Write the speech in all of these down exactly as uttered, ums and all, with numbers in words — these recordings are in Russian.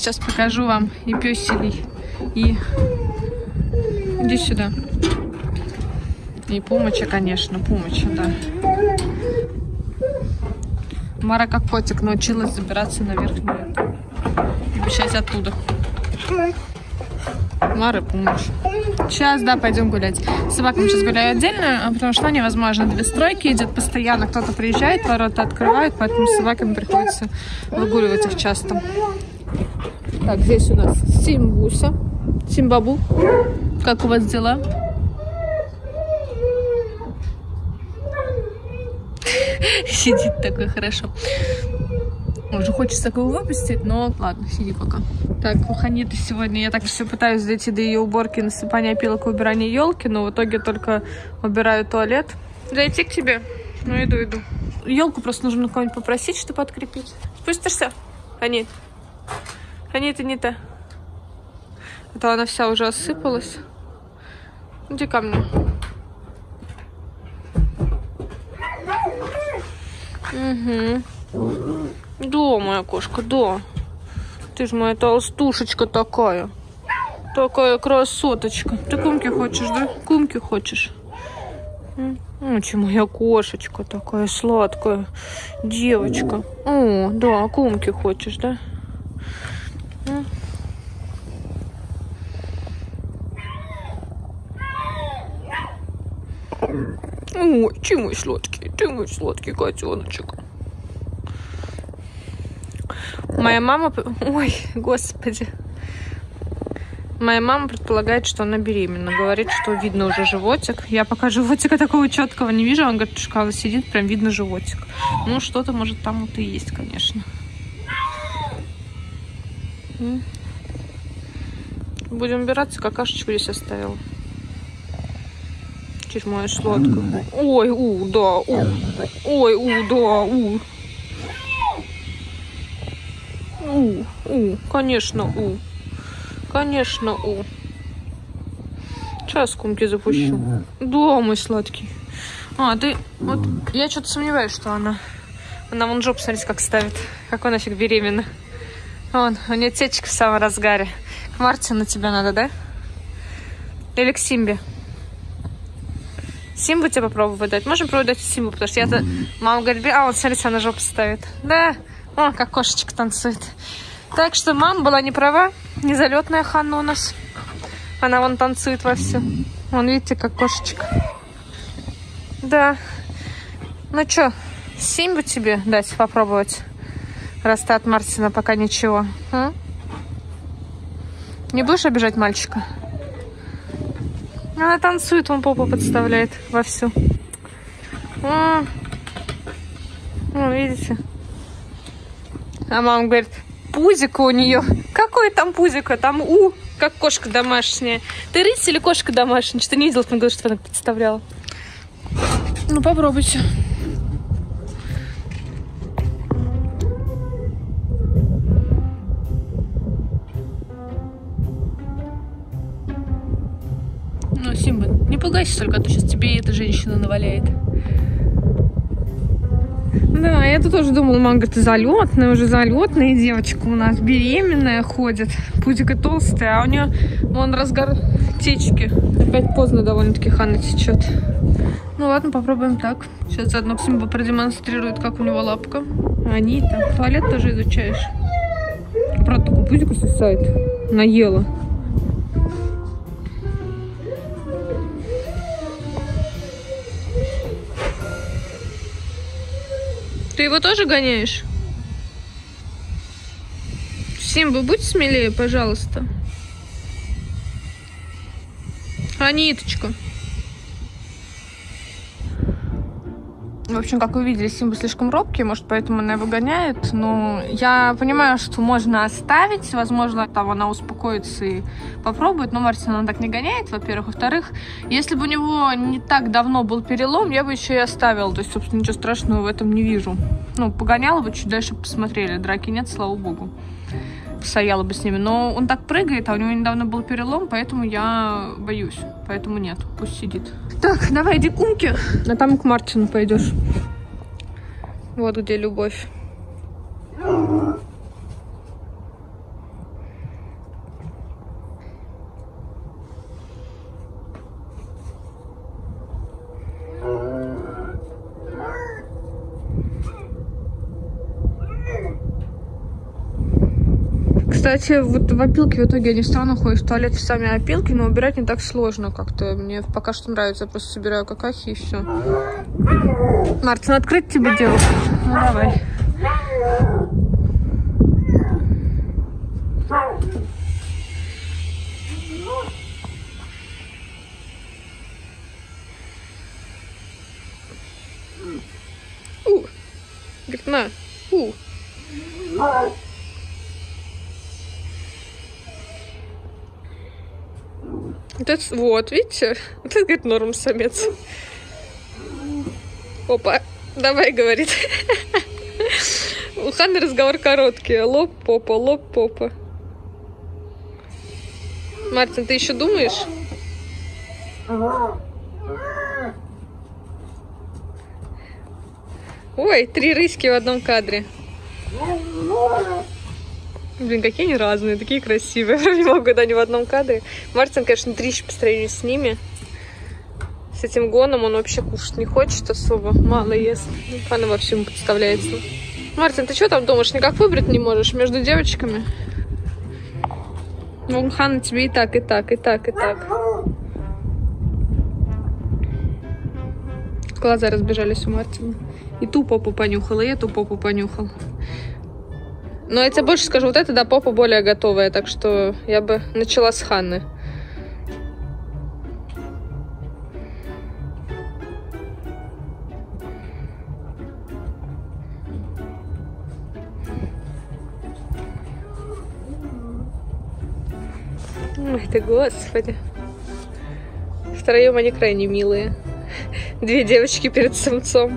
сейчас покажу вам и пёселей, и... Иди сюда. И Пумыча, конечно, Пумыча, да. Мара как котик научилась забираться на верхнюю. Сейчас оттуда. Мара, Пумыч. Сейчас, да, пойдем гулять. С собаками сейчас гуляю отдельно, потому что невозможно. Две стройки идет постоянно, кто-то приезжает, ворота открывают, поэтому с собаками приходится выгуливать их часто. Так, здесь у нас Симбуся. Симбабу. Как у вас дела? Сидит такой хорошо. Уже хочется такого выпустить, но ладно, сиди пока. Так, у Ханиты сегодня я так все пытаюсь дойти до ее уборки, насыпания опилок и убирания елки, но в итоге только убираю туалет. Зайти к тебе? Ну, иду, иду. Елку просто нужно кого-нибудь попросить, чтобы открепить. Спустишься? Ханит? Ханита не та. А то она вся уже осыпалась. Иди ко мне. Угу. Да, моя кошка, да. Ты же моя толстушечка такая. Такая красоточка. Ты кумки хочешь, да? Кумки хочешь? Очень моя кошечка такая сладкая. Девочка. О, да, кумки хочешь, да? Ой, ты мой сладкий, ты мой сладкий котеночек. Моя мама... Ой, господи. Моя мама предполагает, что она беременна. Говорит, что видно уже животик. Я пока животика такого четкого не вижу. Он говорит, что сидит, прям видно животик. Ну, что-то, может, там вот и есть, конечно. Будем убираться. Какашечку здесь оставила. Чуть моя сладкая. Ой, у, да, у. Ой, у, да, у. У, у, конечно, у. Конечно, у. Сейчас кумки запущу. Да, мой сладкий. А, ты... Вот, я что-то сомневаюсь, что она... Она вон жопу, смотрите, как ставит. Какой нафиг беременна. Вон, у нее течка в самом разгаре. К Мартину тебе надо, да? Или к Симбе? Симбу тебе попробовать дать? Можем попробовать дать Симбу, потому что я-то... Мама говорит, а, вот смотрите, она жопу ставит. Да, о, как кошечка танцует. Так что мама была не права. Незалетная Ханна у нас. Она вон танцует вовсю. Вон, видите, как кошечка. Да. Ну что, Симбу тебе дать попробовать? Раз ты от Мартина пока ничего. М? Не будешь обижать мальчика? Она танцует, он попу подставляет вовсю. О, о, видите? А мама говорит, пузико у нее. Какое там пузико? Там у, как кошка домашняя. Ты рысь или кошка домашняя? Что-то не видела, что она представляла. Ну, попробуйте. Ну, Симба, не пугайся только, а то сейчас тебе эта женщина наваляет. Да, я-то тоже думала, мама говорит, залетная, уже залетная девочка у нас, беременная ходит, пузико толстая, а у нее вон разгар течки. Опять поздно довольно-таки Ханна течет. Ну ладно, попробуем так. Сейчас заодно Симба продемонстрирует, как у него лапка. Анита, туалет тоже изучаешь. Правда, такую пузику сосает. Наела. Ты его тоже гоняешь? Симба, будь смелее, пожалуйста. Аниточка. В общем, как вы видели, Симба слишком робкий, может, поэтому она его гоняет. Но я понимаю, что можно оставить. Возможно, там она успокоится и попробует. Но Мартин она так не гоняет, во-первых. Во-вторых, если бы у него не так давно был перелом, я бы еще и оставила. То есть, собственно, ничего страшного в этом не вижу. Ну, погоняла бы, чуть дальше посмотрели. Драки нет, слава богу. Постояла бы с ними. Но он так прыгает, а у него недавно был перелом, поэтому я боюсь. Поэтому нет, пусть сидит. Так, давай, иди к Умке, а там к Мартину пойдешь. Вот где любовь. Кстати, вот в опилке в итоге я не стану ходить в туалет в сами опилки, но убирать не так сложно как-то. Мне пока что нравится. Я просто собираю какахи и все. Мартин, открыть тебе дело? Ну давай. У. Говорит, на. У. Вот, это, вот, видите? Вот это, говорит, норм самец. Опа, давай, говорит. У Ханны разговор короткий. Лоб, попа, лоб, попа. Мартин, ты еще думаешь? Ой, три рыськи в одном кадре. Блин, какие они разные, такие красивые. Не могу, когда они в одном кадре. Мартин, конечно, трищ по сравнению с ними. С этим гоном он вообще кушать не хочет особо. Мало ест. Ханна во всем подставляется. Мартин, ты что там думаешь? Никак выбрать не можешь между девочками? Ну, Ханна тебе и так, и так, и так, и так. Глаза разбежались у Мартина. И ту попу понюхала, и эту попу понюхал. Но я тебе больше скажу, вот эта, да, попа более готовая, так что я бы начала с Ханны. Ой, ты господи. Втроем они крайне милые. Две девочки перед самцом.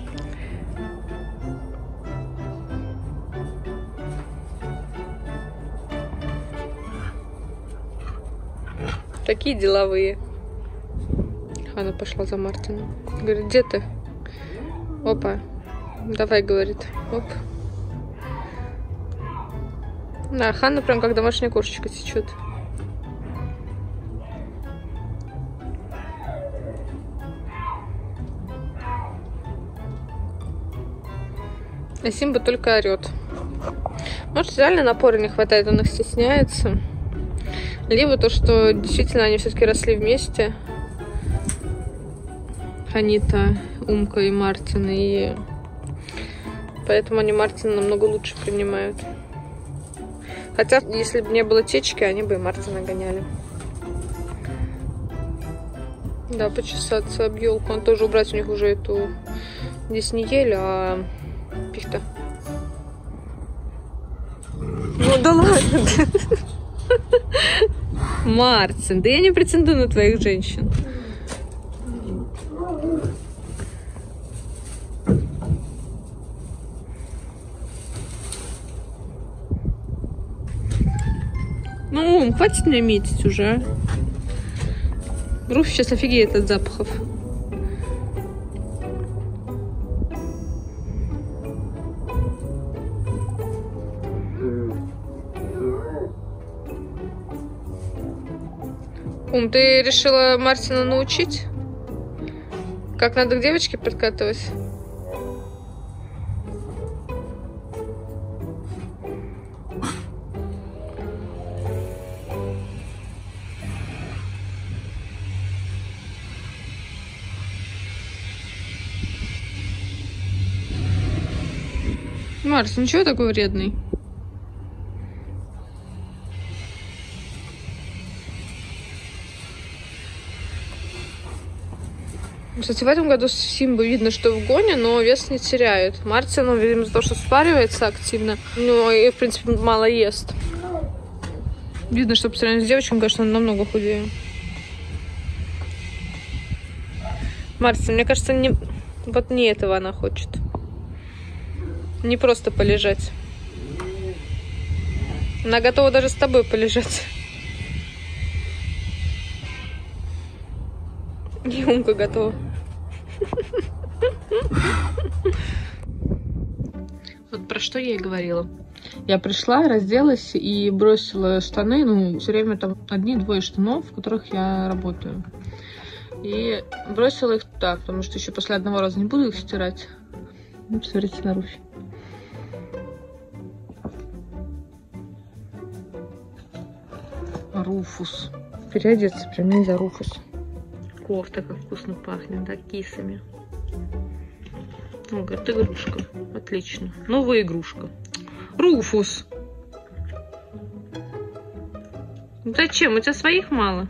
Такие деловые. Ханна пошла за Мартином. Говорит, где ты? Опа. Давай, говорит. Оп. Да, Ханна прям как домашняя кошечка течет. А Симба только орет. Может, реально напора не хватает, он их стесняется. Либо то, что действительно они все-таки росли вместе. Ханита, Умка и Мартин. И поэтому они Мартина намного лучше принимают. Хотя, если бы не было течки, они бы и Мартина гоняли. Да, почесаться об елку. Он тоже убрать у них уже эту... Здесь не ель, а пихта. Ну да ладно. Мартин, да я не претендую на твоих женщин. Ну, хватит меня метить уже. Руф сейчас офигеет от запахов. Ум, ты решила Мартина научить? Как надо к девочке подкатывать? Марс, ничего такой вредный? Кстати, в этом году Симба видно, что в гоне, но вес не теряет. Мартин, он, видимо, за то, что спаривается активно, ну и, в принципе, мало ест. Видно, что по сравнению с девочками, конечно, он намного худее. Мартин, мне кажется, не... вот не этого она хочет. Не просто полежать. Она готова даже с тобой полежать. И Умка готова. Вот про что я и говорила. Я пришла, разделась и бросила штаны. Ну, все время там одни-двое штанов, в которых я работаю. И бросила их туда, потому что еще после одного раза не буду их стирать. Ну, посмотрите на Руфь. Руфус. Переодеться прям нельзя, Руфус. Кофта как вкусно пахнет, да, кисами. О, говорит, игрушка. Отлично. Новая игрушка. Руфус. Зачем? У тебя своих мало?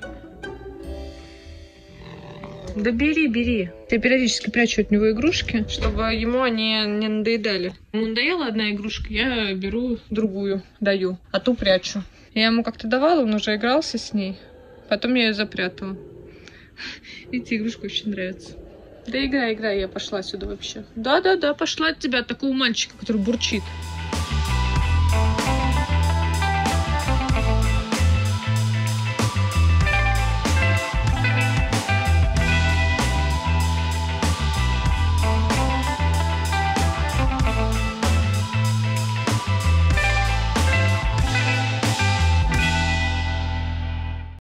Да бери, бери. Я периодически прячу от него игрушки, чтобы ему они не надоедали. Ему надоела одна игрушка, я беру другую, даю, а ту прячу. Я ему как-то давала, он уже игрался с ней. Потом я ее запрятала. Видите, игрушка очень нравится. Да играй, играй, я пошла сюда вообще. Да-да-да, пошла от тебя, такого мальчика, который бурчит.